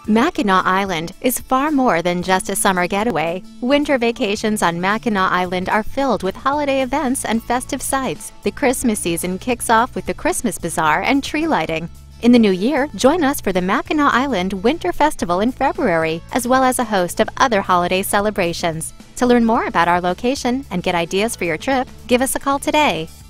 Mackinac Island is far more than just a summer getaway. Winter vacations on Mackinac Island are filled with holiday events and festive sights. The Christmas season kicks off with the Christmas Bazaar and tree lighting. In the new year, join us for the Mackinac Island Winter Festival in February, as well as a host of other holiday celebrations. To learn more about our location and get ideas for your trip, give us a call today.